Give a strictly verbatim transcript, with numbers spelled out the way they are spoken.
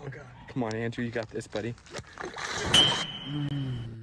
Oh, God. Come on, Andrew, you got this, buddy. Mm.